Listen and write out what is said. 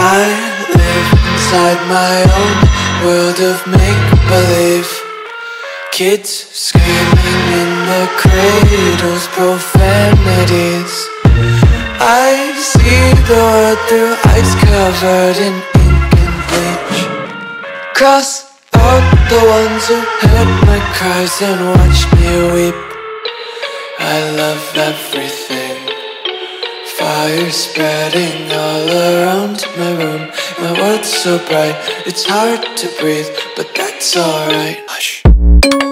I live inside my own world of make-believe. Kids screaming in their cradles, profanities. I see the world through ice covered in ink and bleach. Cross out the ones who heard my cries and watched me weep. I love everything. Fire spreading all around my room. My world's so bright, it's hard to breathe, but that's alright. Hush.